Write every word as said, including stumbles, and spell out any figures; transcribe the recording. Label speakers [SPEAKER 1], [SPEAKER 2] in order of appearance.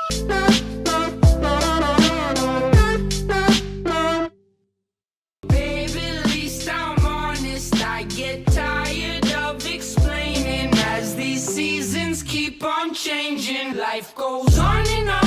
[SPEAKER 1] Baby, at least I'm honest. I get tired of explaining as these seasons keep on changing. Life goes on and on.